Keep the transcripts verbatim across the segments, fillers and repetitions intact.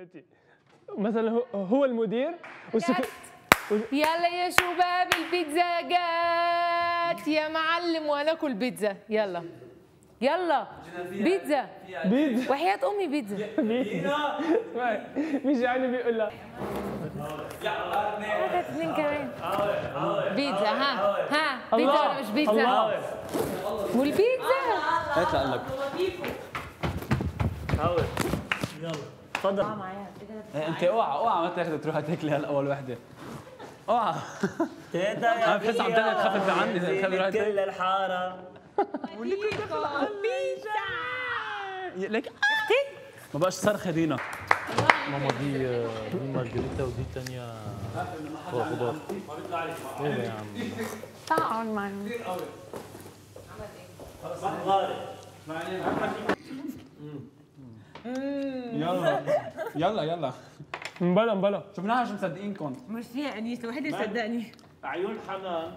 ماشي. مثلا هو, هو المدير والسك... يلا يا شباب البيتزا جات يا معلم وهناكل بيتزا. يلا يلا بيتزا بيتزا وحياة امي بيتزا. مش يعني بيقول لها واحد اثنين كمان بيتزا. ها ها بيتزا ولا مش بيتزا؟ والبيتزا اطلع لك حاول يلا اتفضل. انت اوعى اوعى ما تاخذ تروح تاكلي هلا اول وحده. اوعى تيتا يا انا بحس عم تقدر تخفف عني تخلي راحتك كل الحاره لك اختي ما بقاش صرخه دينا. ماما دي دي مارجريتا ودي الثانيه خضار. ايه ده يا عم؟ تعال معنا. يلا يلا يلا مبلا مبلا شفناها شو مصدقينكم. ميرسي يا انيس الوحيد اللي صدقني. عيون حنان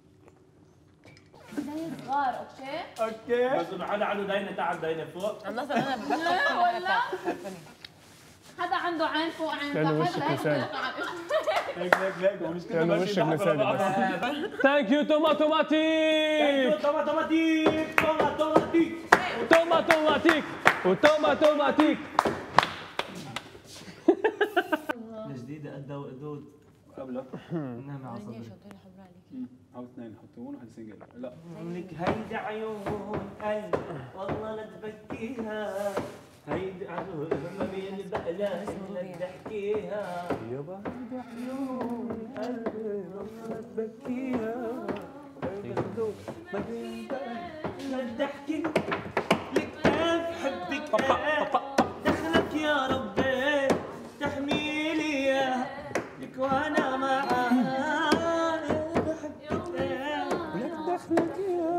زي صغار. اوكي اوكي بس انه حدا عنده داينه تعال داينه فوق. انا اصلا انا ببطل ولا حدا عنده عين فوق عين لأنه تحت. وشك هيك لساني. هيك هيك هيك مش كده لأنه وشك لساني بس. ثانك يو توماتوماتيك توماتيك توماتيك توماتوماتيك وتوماتوماتيك. الجديده قد ودود قبله نعم عصبي. او اثنين حطوهم واحد سنجل. لا لك هيدي عيون قلب والله لا تبكيها. هيدي عيون مين بقلاش لا تحكيها. يابا هيدي عيون قلب والله لا تبكيها. لا تحكي لك بحبك دخلك يا ربي تحميلي اياها لك وانا معاها. بحبك لك دخلك يا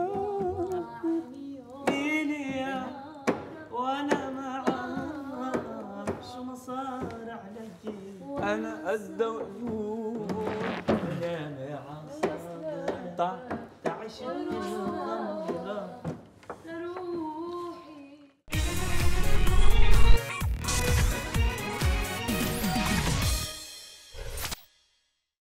ميلي وانا معاها. شو ما صار على الجيل انا قد وقلوب انا عصا تعش